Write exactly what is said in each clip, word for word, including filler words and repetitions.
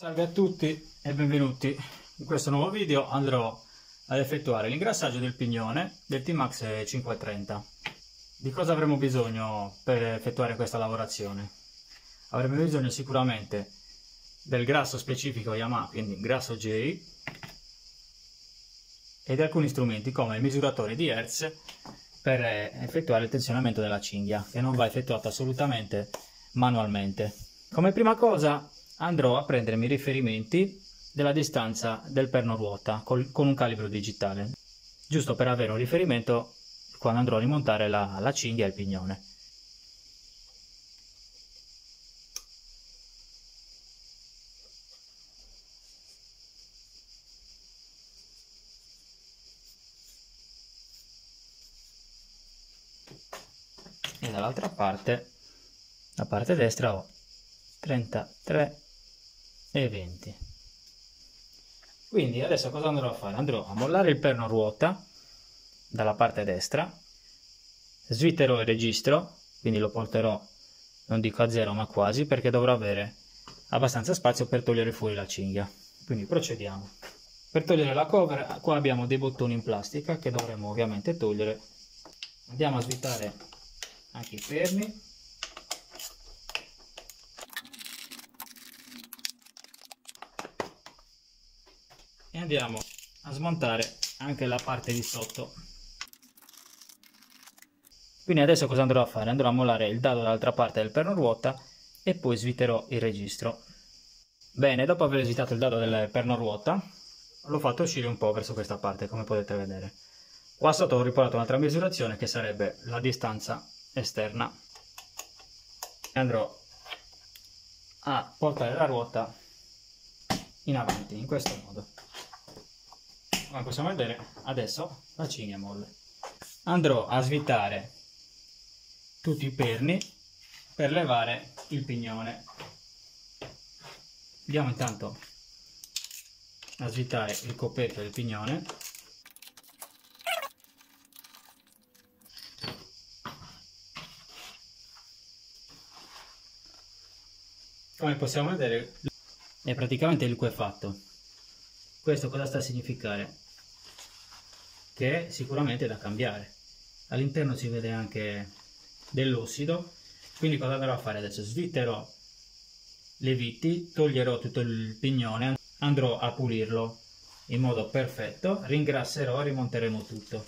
Salve a tutti e benvenuti. In questo nuovo video andrò ad effettuare l'ingrassaggio del pignone del T-Max cinquecentotrenta. Di cosa avremo bisogno per effettuare questa lavorazione? Avremo bisogno sicuramente del grasso specifico Yamaha, quindi grasso J, e di alcuni strumenti come il misuratore di Hertz per effettuare il tensionamento della cinghia, che non va effettuato assolutamente manualmente. Come prima cosa andrò a prendermi i riferimenti della distanza del perno ruota col, con un calibro digitale, giusto per avere un riferimento quando andrò a rimontare la, la cinghia e il pignone. E dall'altra parte, la parte destra, ho trentatré e venti. Quindi adesso cosa andrò a fare? Andrò a mollare il perno ruota dalla parte destra, sviterò il registro, quindi lo porterò, non dico a zero ma quasi, perché dovrò avere abbastanza spazio per togliere fuori la cinghia. Quindi procediamo. Per togliere la cover, qua abbiamo dei bottoni in plastica che dovremo ovviamente togliere. Andiamo a svitare anche i perni. E andiamo a smontare anche la parte di sotto. Quindi adesso cosa andrò a fare? Andrò a mollare il dado dall'altra parte del perno ruota e poi sviterò il registro. Bene, dopo aver svitato il dado del perno ruota, l'ho fatto uscire un po' verso questa parte, come potete vedere. Qua sotto ho riportato un'altra misurazione che sarebbe la distanza esterna. E andrò a portare la ruota in avanti, in questo modo. Come possiamo vedere, adesso la cinghia è molle. Andrò a svitare tutti i perni per levare il pignone. Andiamo intanto a svitare il coperchio del pignone. Come possiamo vedere, è praticamente il liquefatto. Questo cosa sta a significare? Che è sicuramente da cambiare. All'interno si vede anche dell'ossido, quindi cosa andrò a fare adesso? Sviterò le viti, toglierò tutto il pignone, andrò a pulirlo in modo perfetto, ringrasserò e rimonteremo tutto.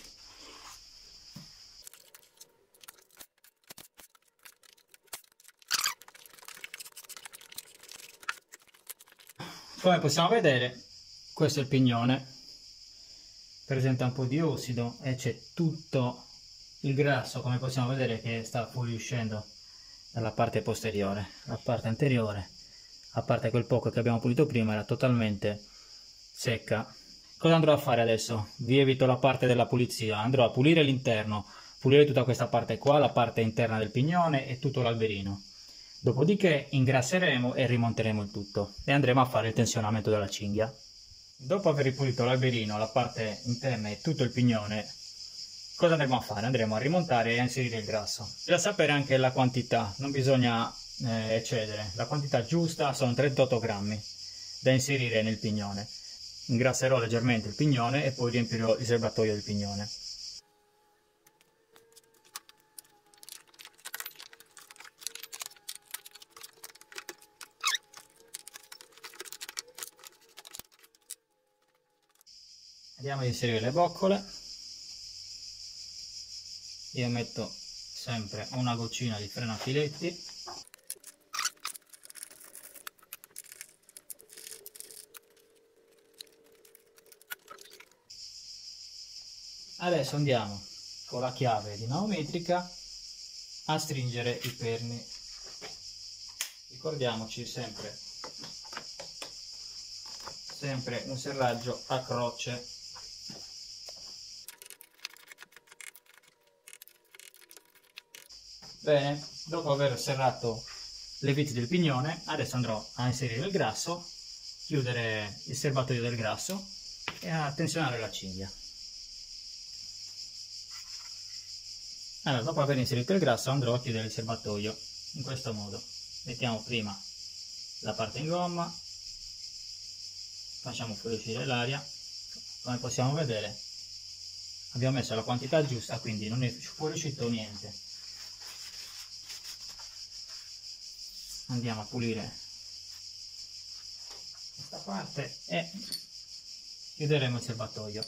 Come possiamo vedere, questo è il pignone, presenta un po' di ossido e c'è tutto il grasso, come possiamo vedere, che sta fuoriuscendo dalla parte posteriore. La parte anteriore, a parte quel poco che abbiamo pulito prima, era totalmente secca. Cosa andrò a fare adesso? Vi evito la parte della pulizia, andrò a pulire l'interno, pulire tutta questa parte qua, la parte interna del pignone e tutto l'alberino. Dopodiché ingrasseremo e rimonteremo il tutto e andremo a fare il tensionamento della cinghia. Dopo aver ripulito l'alberino, la parte interna e tutto il pignone, cosa andremo a fare? Andremo a rimontare e a inserire il grasso. Da sapere anche la quantità, non bisogna eh, eccedere. La quantità giusta sono trentotto grammi da inserire nel pignone. Ingrasserò leggermente il pignone e poi riempirò il serbatoio del pignone. Andiamo ad inserire le boccole. Io metto sempre una goccina di frenafiletti. Adesso andiamo con la chiave dinamometrica a stringere i perni. Ricordiamoci sempre, sempre un serraggio a croce. Bene, dopo aver serrato le viti del pignone, adesso andrò a inserire il grasso, chiudere il serbatoio del grasso e a tensionare la cinghia. Allora, dopo aver inserito il grasso andrò a chiudere il serbatoio in questo modo. Mettiamo prima la parte in gomma, facciamo fuoriuscire l'aria. Come possiamo vedere abbiamo messo la quantità giusta, quindi non è fuoriuscito niente. Andiamo a pulire questa parte e chiuderemo il serbatoio.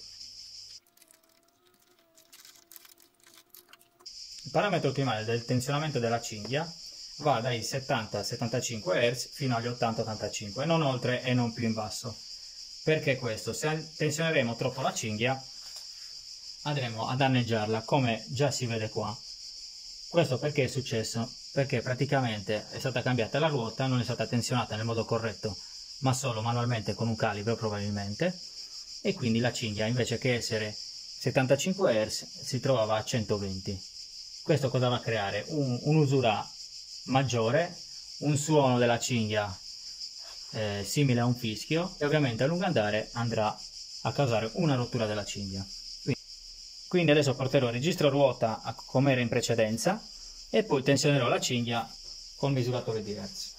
Il parametro ottimale del tensionamento della cinghia va dai settanta settantacinque hertz fino agli ottanta ottantacinque, non oltre e non più in basso. Perché questo? Se tensioneremo troppo la cinghia andremo a danneggiarla, come già si vede qua. Questo perché è successo? Perché praticamente è stata cambiata la ruota, non è stata tensionata nel modo corretto, ma solo manualmente con un calibro probabilmente, e quindi la cinghia invece che essere settantacinque hertz si trovava a centoventi. Questo cosa va a creare? Un, un'usura maggiore, un suono della cinghia eh, simile a un fischio, e ovviamente a lungo andare andrà a causare una rottura della cinghia. Quindi, quindi adesso porterò il registro ruota come era in precedenza e poi tensionerò la cinghia con misuratore di hertz.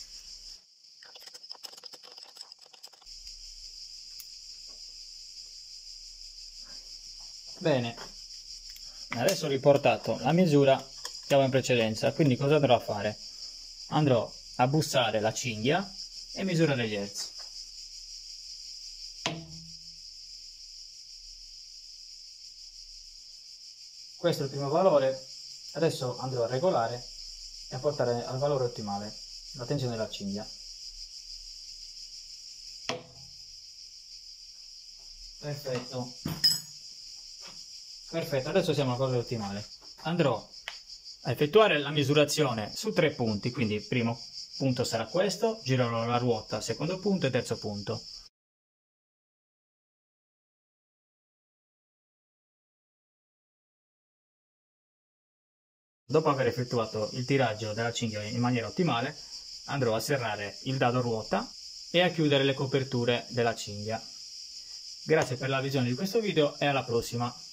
Bene, adesso ho riportato la misura che avevo in precedenza, quindi cosa andrò a fare? Andrò a bussare la cinghia e misurare gli hertz. Questo è il primo valore, adesso andrò a regolare e a portare al valore ottimale la tensione della cinghia. Perfetto. Perfetto, adesso siamo al valore ottimale. Andrò a effettuare la misurazione su tre punti, quindi il primo punto sarà questo, girerò la ruota, secondo punto e terzo punto. Dopo aver effettuato il tiraggio della cinghia in maniera ottimale, andrò a serrare il dado ruota e a chiudere le coperture della cinghia. Grazie per la visione di questo video e alla prossima!